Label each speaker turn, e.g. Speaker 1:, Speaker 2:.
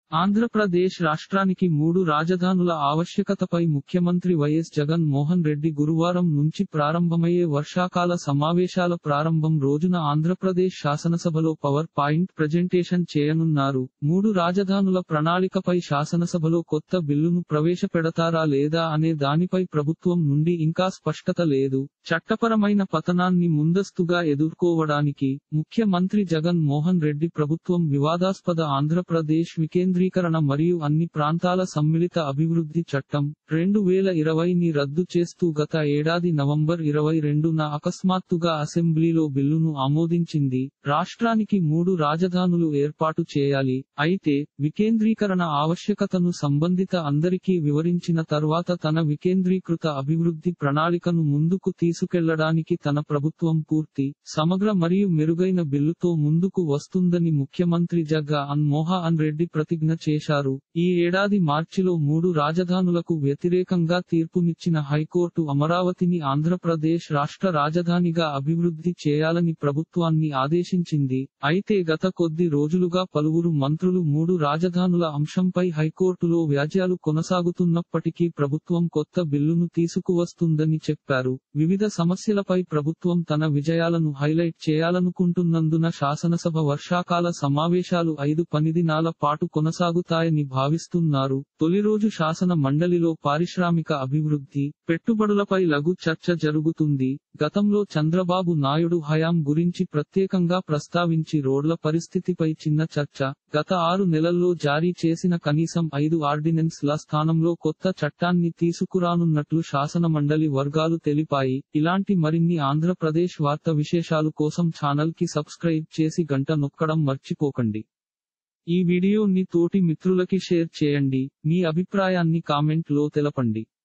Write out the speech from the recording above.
Speaker 1: ఆంధ్రప్రదేశ్ రాష్ట్రానికి 3 రాజధానుల ఆవశ్యకతపై ముఖ్యమంత్రి వైఎస్ జగన్ మోహన్ రెడ్డి గురువారం నుంచి ప్రారంభమయ్యే వర్షాకాల సమావేశాల ప్రారంభం రోజున ఆంధ్రప్రదేశ్ శాసనసభలో పవర్ పాయింట్ ప్రెజెంటేషన్ చేయనున్నారు. 3 రాజధానుల ప్రణాళికపై శాసనసభలో కొత్త బిల్లును ప్రవేశపెడతారా లేదా అనే దానిపై ప్రభుత్వం నుండి ఇంకా స్పష్టత లేదు. చట్టపరమైన పతనాన్ని ముందస్తుగా ఎదుర్కోవడానికి ముఖ్యమంత్రి జగన్ మోహన్ రెడ్డి ప్రభుత్వం వివాదాస్పద ఆంధ్రప్రదేశ్ వికేంద్రీకరణ మరియు అన్ని ప్రాంతాల సమ్మిళిత అభివృద్ధి చట్టం 2020ని రద్దు చేస్తూ గత ఏడాది నవంబర్ 22న అకస్మాత్తుగా అసెంబ్లీలో బిల్లును ఆమోదించింది. రాష్ట్రానికి 3 రాజధానులు ఏర్పాటు చేయాలి. అయితే వికేంద్రీకరణ ఆవశ్యకతను సంబంధిత అందరికీ వివరించిన తర్వాత తన వికేంద్రీకృత అభివృద్ధి ప్రణాళికను ముందుకు తీసుకెళ్లడానికి తన ప్రభుత్వం పూర్తి, సమగ్ర మరియు మెరుగైన బిల్లుతో ముందుకు వస్తుందని ముఖ్యమంత్రి జగన్ మోహన్ రెడ్డి ప్రతిజ్ఞ చేశారు. ఈ ఏడాది మార్చిలో 3 రాజధానులకు వ్యతిరేకంగా తీర్పునిచ్చిన హైకోర్టు అమరావతిని ఆంధ్రప్రదేశ్ రాష్ట్ర రాజధానిగా అభివృద్ధి చేయాలని ప్రభుత్వాన్ని ఆదేశించింది. అయితే గత కొద్ది రోజులుగా పలువురు మంత్రులు 3 రాజధానుల అంశంపై హైకోర్టులో వ్యాజ్యాలు కొనసాగుతున్నప్పటికీ ప్రభుత్వం కొత్త బిల్లును తీసుకువస్తుందని చెప్పారు. వివిధ సమస్యలపై ప్రభుత్వం తన విజయాలను హైలైట్ చేయాలనుకుంటున్నందున శాసనసభ వర్షాకాల సమావేశాలు 5 పనిదినాల పాటు కొనసాగుతాయని భావిస్తున్నారు. తొలి రోజు శాసన మండలిలో పారిశ్రామిక అభివృద్ధి, పెట్టుబడులపై లఘు చర్చ జరుగుతుంది. గతంలో చంద్రబాబు నాయుడు హయాం గురించి ప్రత్యేకంగా ప్రస్తావించి రోడ్ల పరిస్థితిపై చిన్న చర్చ. గత 6 నెలల్లో జారీ చేసిన కనీసం 5 ఆర్డినెన్స్ ల స్థానంలో కొత్త చట్టాన్ని తీసుకురానున్నట్లు శాసనమండలి వర్గాలు తెలిపాయి. ఇలాంటి మరిన్ని ఆంధ్రప్రదేశ్ వార్త విశేషాలు కోసం ఛానల్ కి సబ్స్క్రైబ్ చేసి గంట నొక్కడం మర్చిపోకండి. ఈ వీడియోని తోటి మిత్రులకి షేర్ చేయండి. మీ అభిప్రాయాన్ని కామెంట్ లో తెలపండి.